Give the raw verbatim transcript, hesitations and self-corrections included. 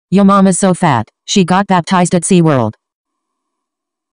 Yo mama's so fat, she got baptized at SeaWorld.